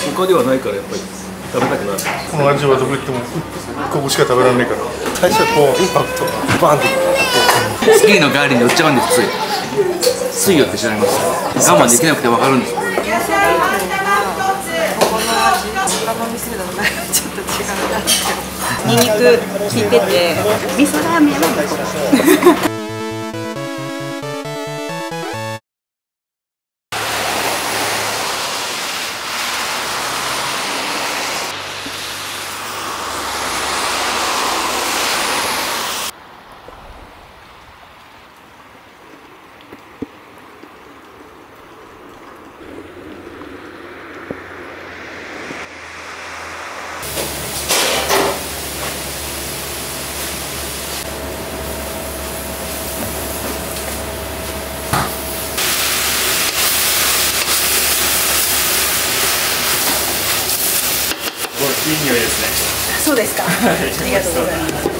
他ではないからやっぱり食べたくなる。 この味はどこ行ってもここしか食べられないから、最初はこうインパクトバーンと。 スキーの代わりに売っちゃうんです。水魚って知られます？我慢できなくて分かるんですよ。 他の店だとなんかちょっと違うなって。ニンニク効いてて、味噌ラーメンはこれ。 いい匂いですね。 そうですか。ありがとうございます。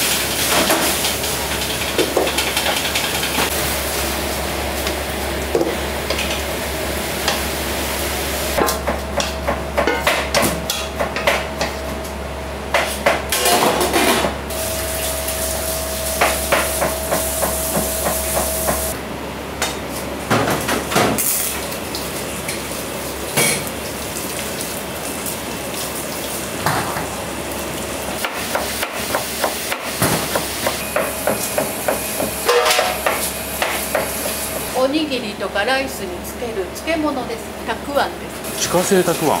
おにぎりとかライスにつける漬物です。たくあんです。 自家製たくあん。 はい。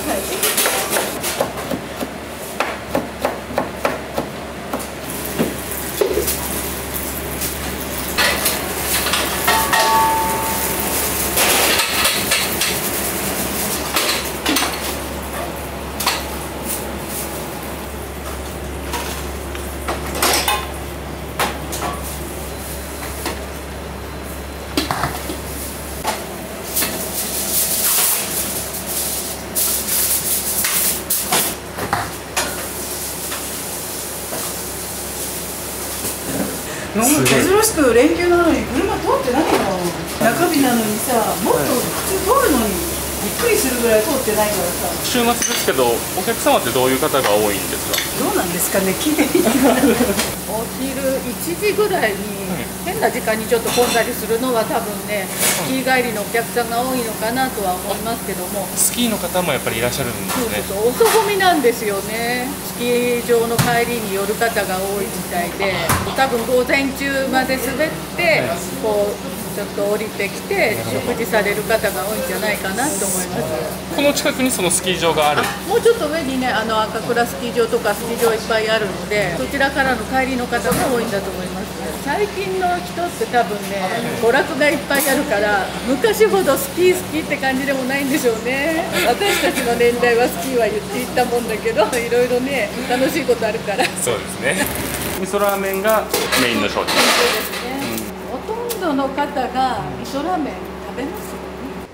珍しく連休なのに車通ってないの。中日なのにさ、もっと普通通るのにびっくりするぐらい通ってないからさ。 週末ですけど、お客様ってどういう方が多いんですか？ どうなんですかね、聞いてみて。 お昼1時ぐらいに変な時間にちょっと混んだりするのは多分ね、スキー帰りのお客さんが多いのかなとは思いますけども。 スキーの方もやっぱりいらっしゃるんですね。 そうそうそう、遅込みなんですよね。スキー場の帰りに寄る方が多いみたいで、多分午前中まで滑ってこうちょっと降りてきて食事される方が多いんじゃないかなと思います。 この近くにそのスキー場がある。 もうちょっと上にね、赤倉スキー場とかスキー場いっぱいあるので、そちらからの帰りの方が多いんだと思います。最近の人って多分ね、娯楽がいっぱいあるから昔ほどスキーって感じでもないんでしょうね。私たちの年代はスキーは言っていったもんだけど、いろいろね楽しいことあるから。 そうですね。味噌ラーメンがメインの商品。 そうですね。ほとんどの方が味噌ラーメン食べますよね。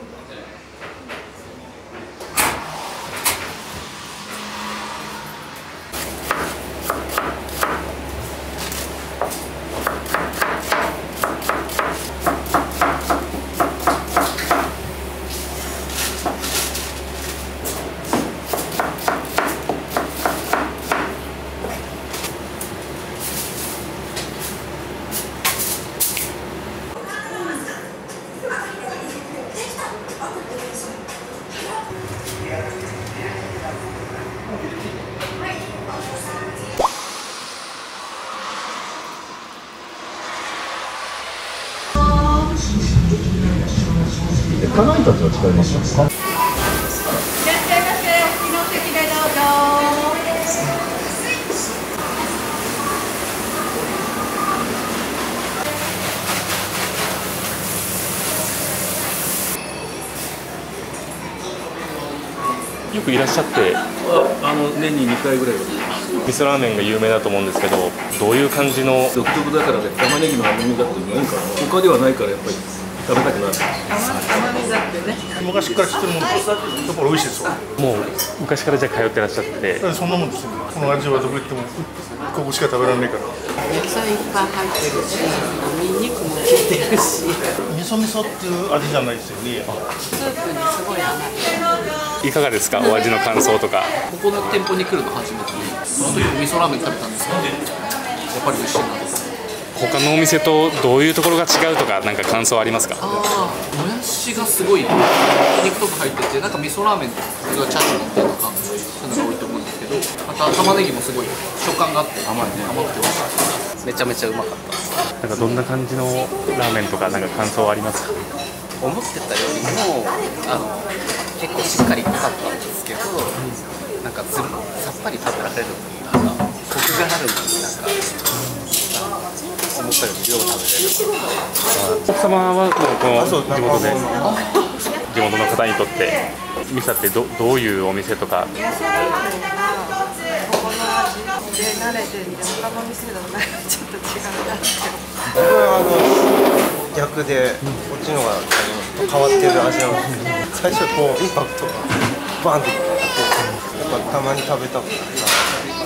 かなりたちは使いますか？ いらっしゃいませ。お好きの席でどうぞ。 よくいらっしゃって。 年に2回ぐらいは。 味噌ラーメンが有名だと思うんですけど、どういう感じの。 独特だからね、玉ねぎの甘みだってなんか他ではないからやっぱり食べたくなる。 甘みだってね。 昔から知ってるもんです。やっぱり美味しいですよ。 もう昔からじゃあ通ってらっしゃって。 そんなもんですよ。この味はどこ行ってもここしか食べられないから。 野菜いっぱい入ってるし、ニンニクも効いてるし。 味噌っていう味じゃないですよね。 スープにすごい甘い。 いかがですか、お味の感想とか。 ここの店舗に来るの初めてで、その時も味噌ラーメン食べたんですけど、やっぱり美味しいなと。 他のお店とどういうところが違うとか、なんか感想ありますか？ もやしがすごい肉とか入ってて、なんか味噌ラーメンとかチャーシュー乗ってるとかそういうのが多いと思うんですけど、また玉ねぎもすごい食感があって甘くて美味しかった。めちゃめちゃうまかった。 なんかどんな感じのラーメンとか、なんか感想ありますか？ 思ってたよりも結構しっかりかかったんですけど、なんかさっぱり食べられるというか、コクがあるのになんか思ったより量食べれる。 奥様はもうこのそう地元で、地元の方にとってミサってどういうお店とか。 ここの味で慣れてるんで、他の店だとなんかちょっと違うなって。 僕は逆で、こっちの方が変わってる味なんですけど、最初こうインパクトがバンってきて、やっぱたまに食べたくなった。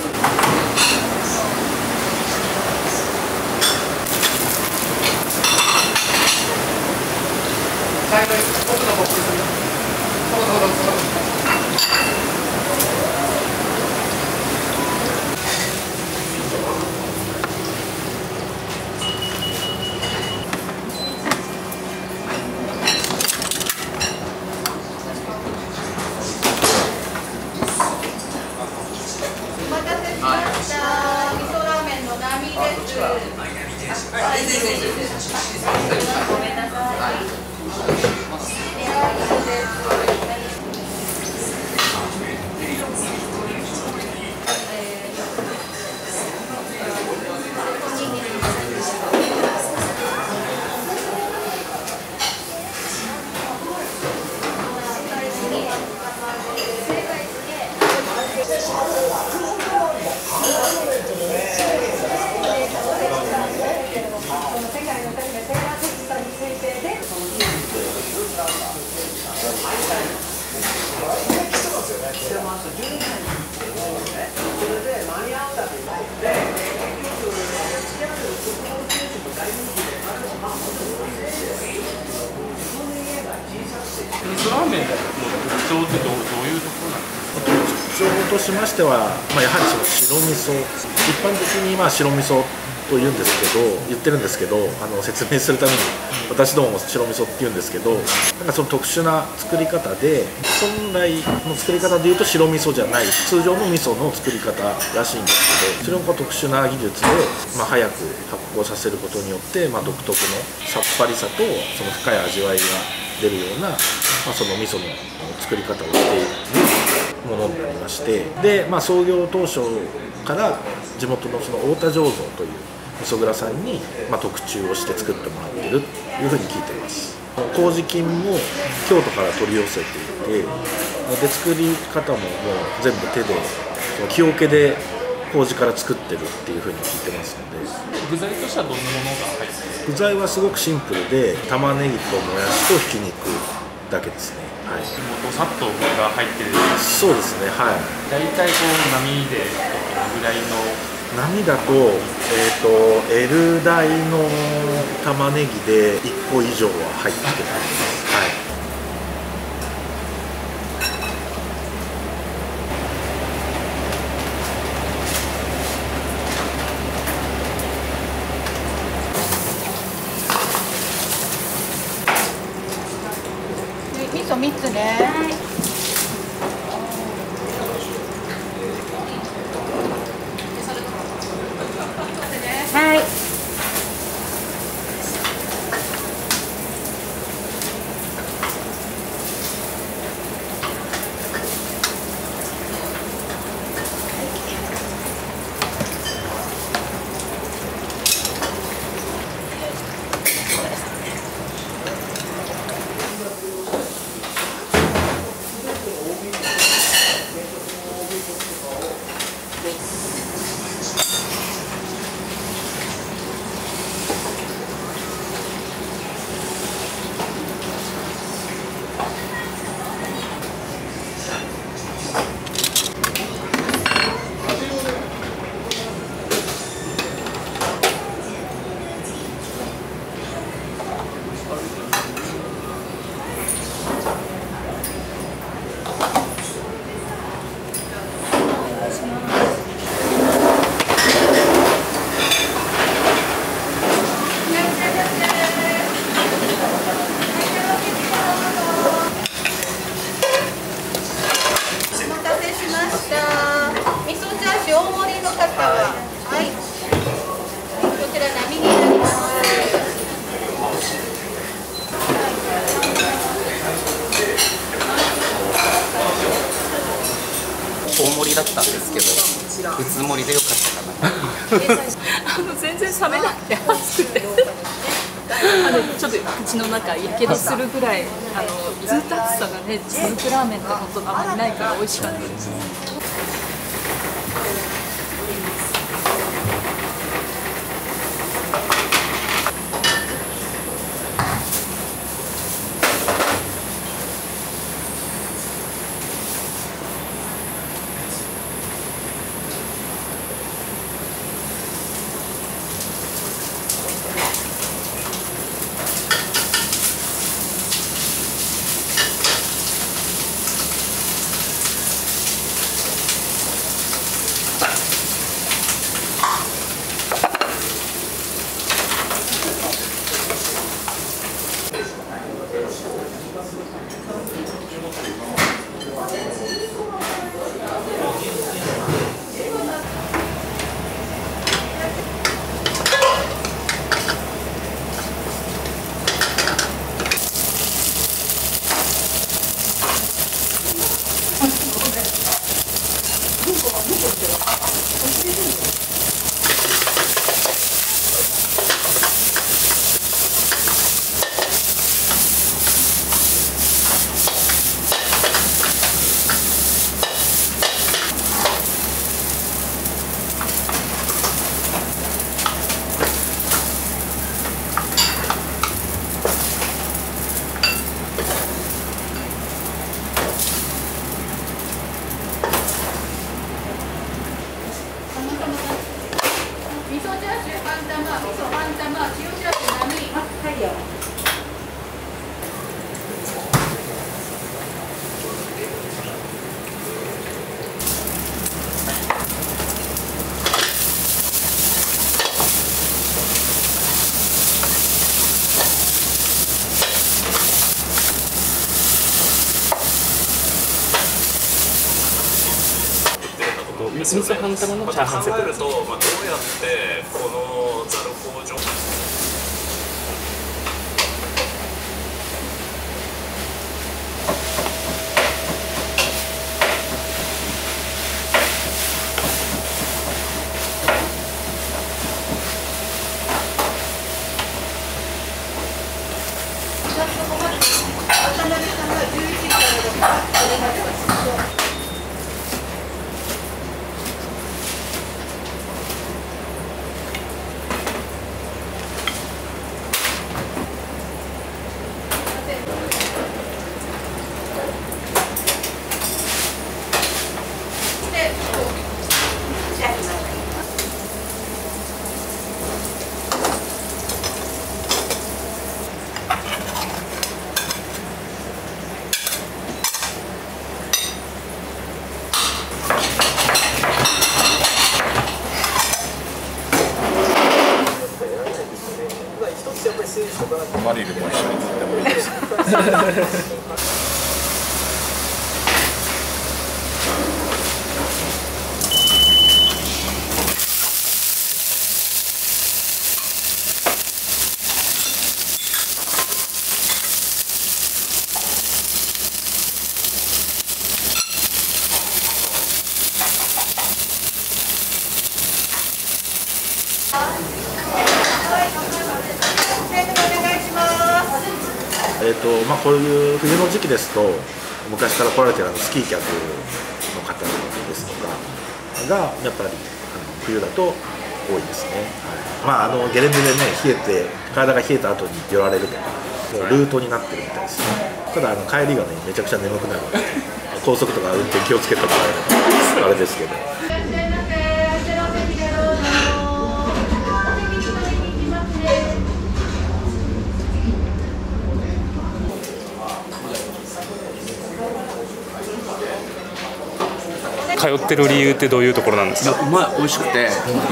味噌ラーメンの特徴ってどういうところなんですか？ 特徴としましては、やはりその白味噌、一般的に白味噌と言ってるんですけど、説明するために私どもも白味噌って言うんですけど、なんかその特殊な作り方で、本来の作り方でいうと白味噌じゃない通常の味噌の作り方らしいんですけど、それを特殊な技術で、早く発酵させることによって、独特のさっぱりさとその深い味わいが出るような、その味噌の作り方をしているものになりまして、で、創業当初から地元のその太田醸造という味噌蔵さんに特注をして作ってもらっているというふうに聞いています。麹菌も京都から取り寄せていて、で作り方ももう全部手で木桶で麹から作ってるっていうふうに聞いてますので。 具材としてはどんなものが入ってる？ 具材はすごくシンプルで、玉ねぎともやしとひき肉だけですね。はい。 さっとが入ってる。 そうですね。はい。 大体波でどのぐらいの？ 波だとL 大の玉ねぎで1個以上は入ってます。はい。 味噌3つね。 はい。 大盛りだったんですけど普通盛りでよかったかな全然冷めなくて熱くてちょっと口の中やけどするぐらいずっと熱さがね続くラーメンって本当あんまりないから美味しかったです。 味噌半玉のチャーハンセットです。 どうやってこのざる工場マリルも一緒に食ってもいいですか。 こういう冬の時期ですと昔から来られてるスキー客の方ですとかがやっぱり冬だと多いですね、はい、ゲレンデでね冷えて体が冷えた後に寄られるとかもうルートになってるみたいですね。ただ帰りがねめちゃくちゃ眠くなるので高速とか運転気をつけてもらえればあれですけど。 通ってる理由ってどういうところなんですか？ うまい、美味しくて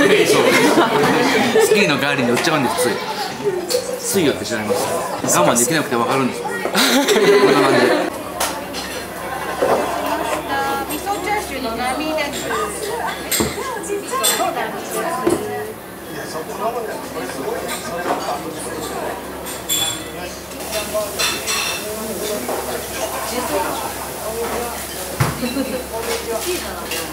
スキーの帰りに売っちゃうんです。ついよって知られます。我慢できなくて分かるんですよ。こんな感じで味噌チャーシューの並です。こんにちは。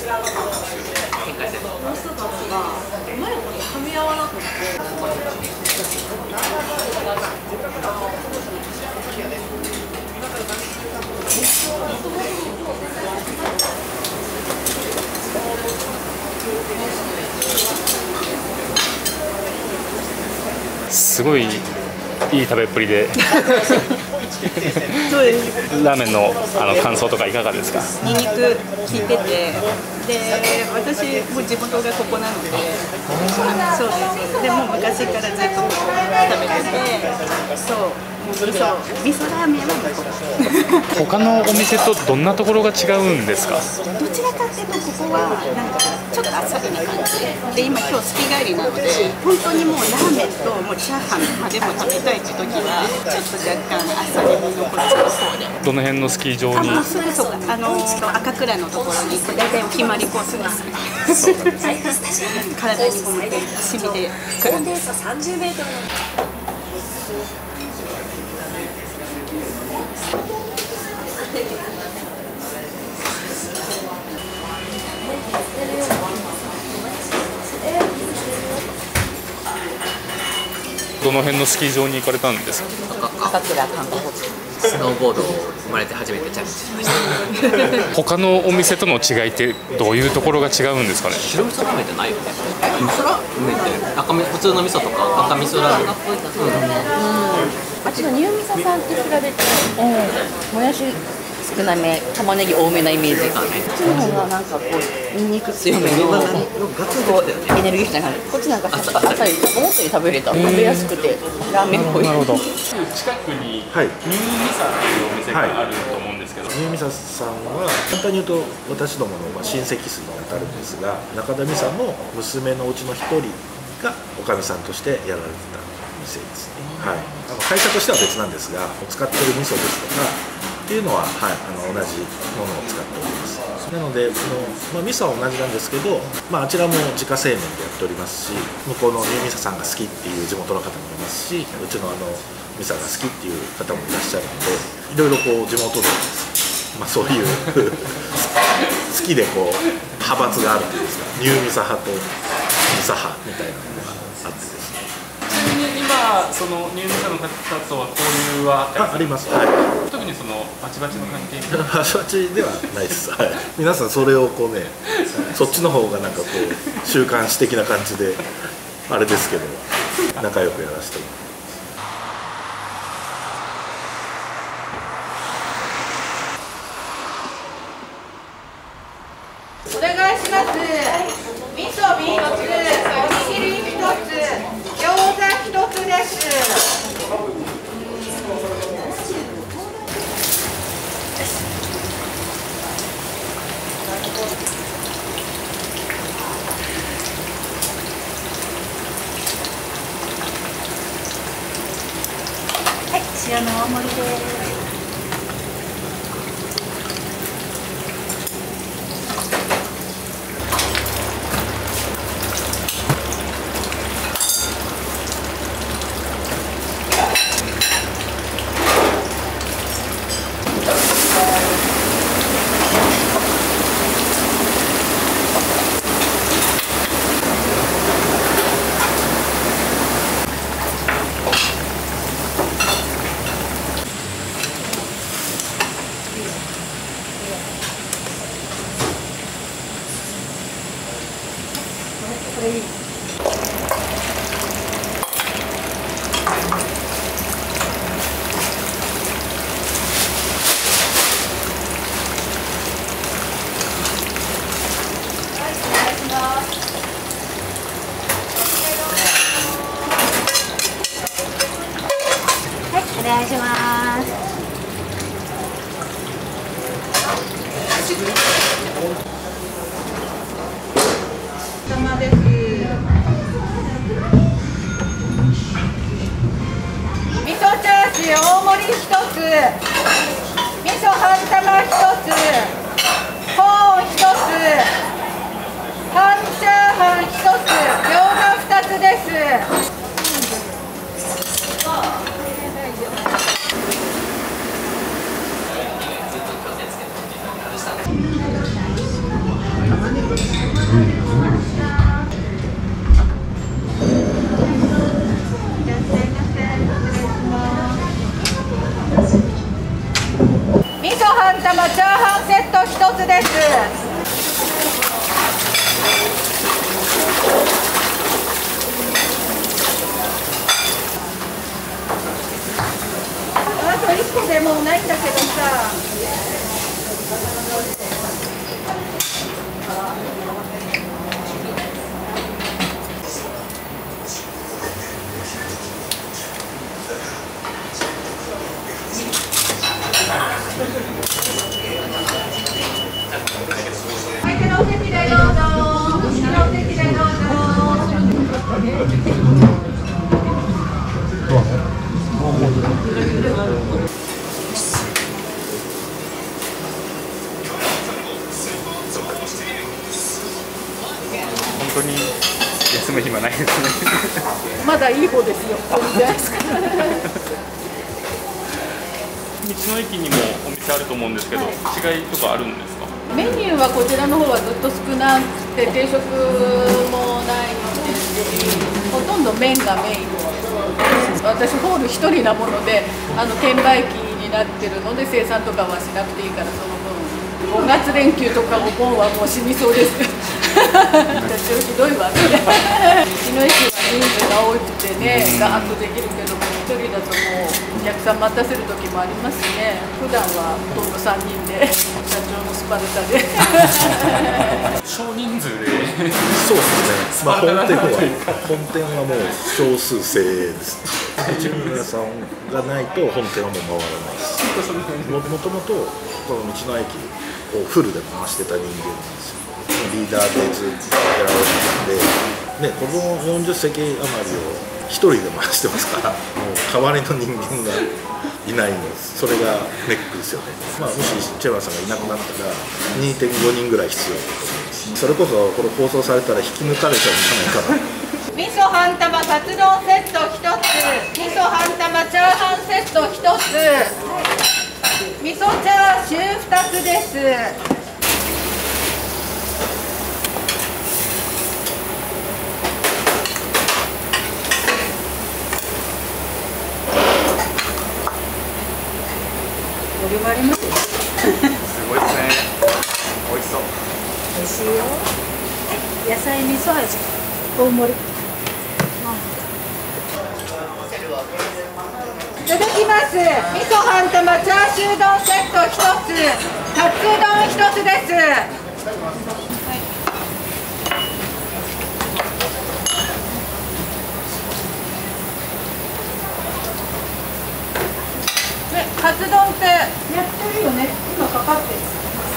展開してる。 すごいいい食べっぷりでそうですラーメンの感想とかいかがですか？ ニンニク効いてて、で私も地元がここなので、そうです。でも昔からずっとここ食べてて、そう味噌ラーメンはここ。 他のお店とどんなところが違うんですか？ どちらかっていうとここはなんかちょっとあっさりな感じで、今日月帰りなので本当にもうラーメンともうチャーハンまでも食べたいって時はちょっと若干あっさりめのこっちの方で。 どの辺のスキー場に？ そうか赤倉のところに大体お決まりコースですね。体に込めて染みてくるんです。 どの辺のスキー場に行かれたんですか？ 赤倉観光ホテル。 スノーボードを生まれて初めてチャレンジしました。 他のお店との違いってどういうところが違うんですかね？ 白味噌ラーメンじゃないよね。味噌ラーメンって普通の味噌とか赤味噌ラーメン。 あっちのニューミサさんと比べて、もやし少なめ、玉ねぎ多めなイメージ。こっちの方がなんかこうニンニク強めのエネルギッシュな感じ。こっちなんかあっさり思ったより食べれた。食べやすくてラーメンっぽい。 なるほど。近くにニューミサっていうお店があると思うんですけど、 ニューミサさんは簡単に言うと私どもの親戚筋に当たるんですが、中田美沙の娘のうちの一人がおかみさんとしてやられてた店ですね。はい、会社としては別なんですが、使ってる味噌ですとかっていうのは、はい、同じものを使っております。なので味噌は同じなんですけど、あちらも自家製麺でやっておりますし、向こうのニューミサさんが好きっていう地元の方もいますし、うちのミサが好きっていう方もいらっしゃるので、いろいろこう地元で、そういう好きでこう派閥があるというんですか、ニューミサ派とミサ派みたいなのがあってですね。 ちなみに今そのニューミサの方とは交流はあります。はい。 特にそのバチバチの関係。 バチバチではないです。はい。皆さんそれをこうね、そっちの方がなんかこう週刊誌的な感じであれですけど、仲良くやらせてもらって。 お願いします。味噌3つ、おにぎり1つ、餃子1つです。 はい、塩の大盛りです。お願いします。 玉です。味噌チャーシュー大盛り1つ、味噌半玉1つ、コーン1つ、半チャーハン1つ、餃子2つです。玉ねつです。あと1個でもうないんだけどさ。相手のお席でどうぞ。後ろの席でどうぞ。 本当に休む暇ないですね。 まだいい方ですよ。いいじゃないですか。 道の駅にもお店あると思うんですけど、違いとかあるんですか？ メニューはこちらの方はずっと少なくて、定食もないですし、ほとんど麺がメイン。私ホール1人なもので、券売機になってるので生産とかはしなくていいから、その分5月連休とかお盆はもう死にそうです。私はひどいわね。道の駅は人数が多くてね、ガーッとできるけども、1人だともうお客さん待たせる時もありますしね。普段はほとんど3人で、社長のスパルタで。 少人数で。 そうですね。まあ本店はもう少数精鋭です。一宮さんがないと本店はもう回らないです。もともとこの道の駅をフルで回してた人間なんですよ。リーダーでずっとやられてたんで、ね、この40席余りを一人で回してますから、もう代わりの人間がいないんです。それがネックですよね。まあ、もしチェワさんがいなくなったら 2.5 人ぐらい必要だと思います。それこそこれ放送されたら引き抜かれちゃうんじゃないかな。 味噌半玉カツ丼セット1つ、味噌半玉チャーハンセット1つ、味噌チャーシュー2つです。ボリュームありますよ。 すごいですね。美味しそう。 美味しいよ。野菜味噌味大盛り。 いただきます。味噌半玉チャーシュー丼セット1つ、カツ丼1つです。カツ丼ってやってるよね。今かかってる。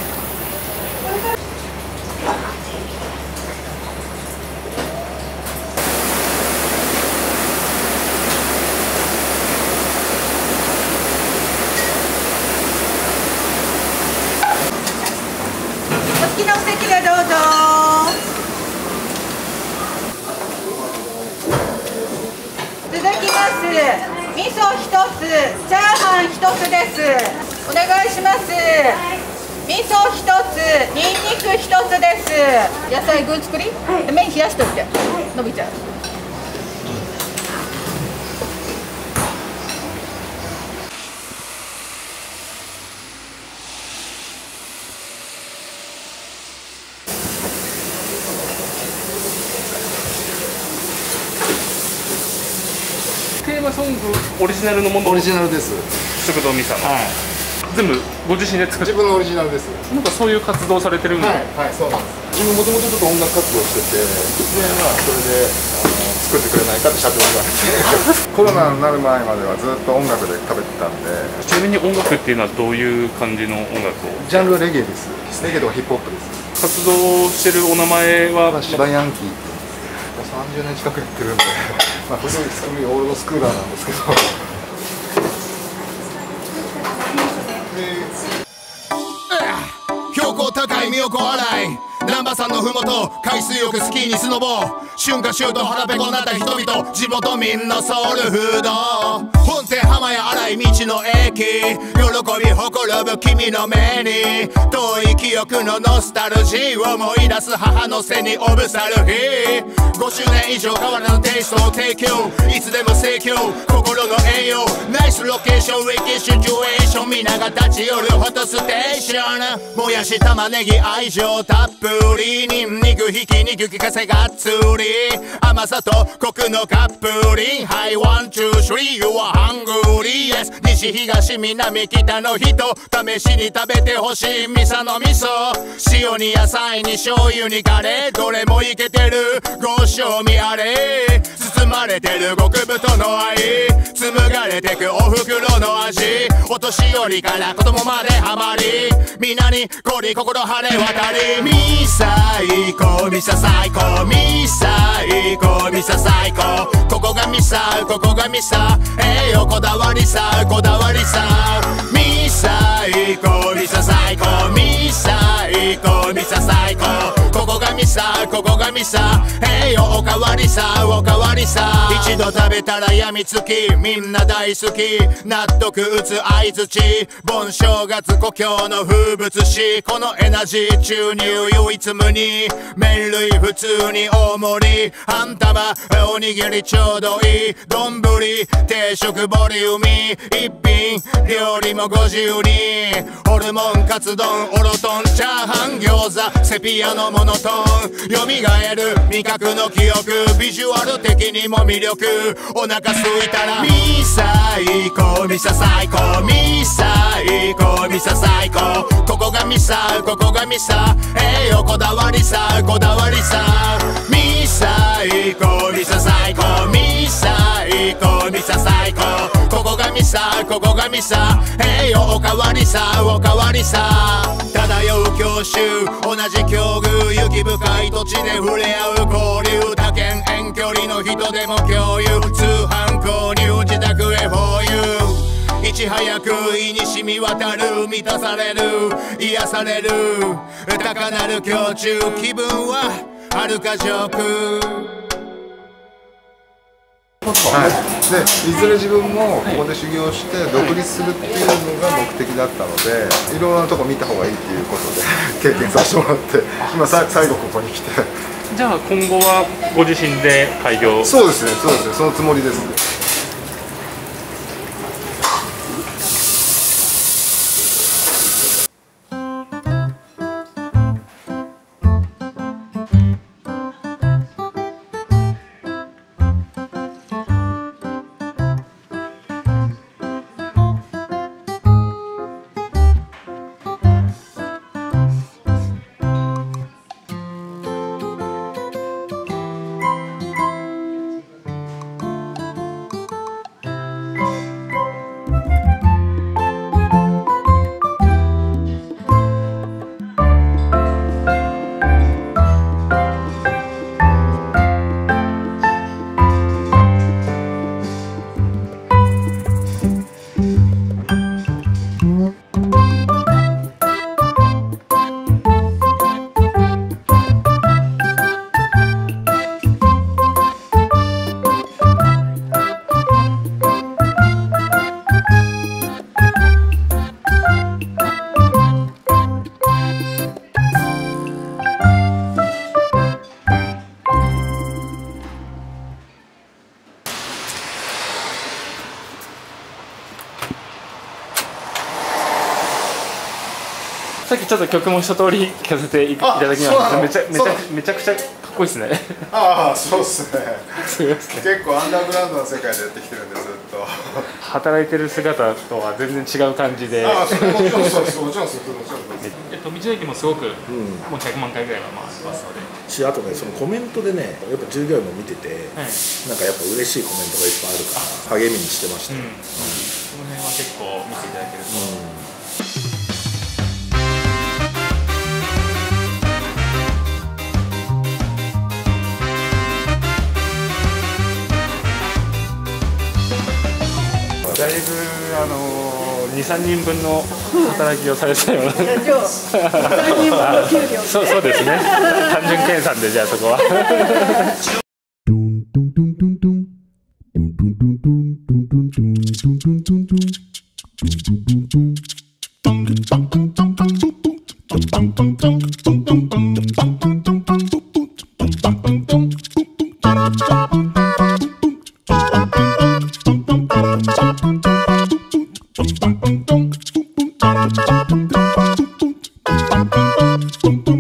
お好きなお席でどうぞ。続きます。味噌1つ、チャーハン1つです。お願いします。味噌1つ、ニンニク1つです。野菜具作り？麺冷やしといて。伸びちゃう。 テーマソングオリジナルのもの。 オリジナルです。 食堂ミサの。全部ご自身で作って。 自分のオリジナルです。 なんかそういう活動されてるんで。 はい、そうなんです。自分もともとちょっと音楽活動してて、でまあそれで作ってくれないかって社長に言われて、コロナになる前まではずっと音楽で食べてたんで。 ちなみに音楽っていうのはどういう感じの音楽を？ ジャンルはレゲエです。レゲエとかヒップホップです。 活動してるお名前は？ ダヤンキーって言うんです。30年近くやってるんで、まあ古いスクール、オールドスクーラーなんですけど。標高高い都洗い南波山のふもと、海水浴スキーにスノボー、春夏秋冬腹ペコなった人々、地元民のソウルフード。本店浜や荒い道の駅、喜びほころぶ君の目に、遠い記憶のノスタルジーを思い出す母の背にオブサルヒー。5周年以上変わらぬテイストを提供、いつでも盛況、心の栄養、ナイスロケーション、ウィキシチュエーション、皆が立ち寄るホットステーション。もやし玉ねぎ愛情たっぷり、ニンニクひき肉聞かせがっつり、甘さとコクのカップリン、はいワンツースリー You are hungry yes。 西東南北の人、試しに食べてほしいミサの味噌、塩に野菜に醤油にカレー、どれもいけてるご賞味あれ。包まれてる極太の愛、紡がれてくお袋の味、お年寄りから子供までハマり、皆にこり心晴れ渡り。ミサイコミサ最高、ミサイコミサ最高、ここがミサ、ここがミサ、栄養こだわりさ、こだわりさ。ミサイコミサ最高、ミサイコミサ最高、ここがミサ、ここがミサ、栄養おかわりさ、おかわりさ。一度食べたらやみつき、みんな大好き、納得打つ相づち、盆正月故郷の風物詩、このエナジー注入唯一無二、麺類普通に大盛り、半玉おにぎりちょうどいい、丼定食ボリューミー、一品料理もご自由に、ホルモンカツ丼オロトンチャーハン餃子セピアのモノトーン、よみがえる味覚の記憶、ビジュアル的にも魅力、お腹すいたらミサイコミサ最高、ミサイコミサ最高、ここがミサ、ここがミサ、栄養こだわりさ、こだわりさ。ミサイコミサ最高、ミサイコミサ最高、ここがミサ、ここがミサ、栄養おかわりさ、おかわりさ。漂う郷愁同じ境遇、雪深い土地で触れ合う交流、他県遠距離の人でも共有、通販購入自宅へ放流、いち早く胃に染み渡る、満たされる癒される高鳴る胸中、気分は遥か上空。 はい、でいずれ自分もここで修行して独立するっていうのが目的だったので、いろんなとこ見た方がいいっていうことで経験させてもらって、今最後ここに来て。 じゃあ今後はご自身で開業？ そうですね、そうですね、そのつもりですね。 さっきちょっと曲も一通り聴かせていただきました。めちゃくちゃかっこいいですね。 ああ、そうっすね。結構アンダーグラウンドの世界でやってきてるんで、ずっと働いてる姿とは全然違う感じで。 ああ、もちろんそうです、もちろんそうです。 道の駅もすごく、もう100万回ぐらいは回ってますので。 あとね、そのコメントでね、やっぱ従業員も見てて、なんかやっぱ嬉しいコメントがいっぱいあるから励みにしてました。 その辺は結構見ていただけると。 だいぶ 2、3人分の働きをされてたような。 社長、3人分の給料。 そうですね。単純計算でじゃあそこは。 トントン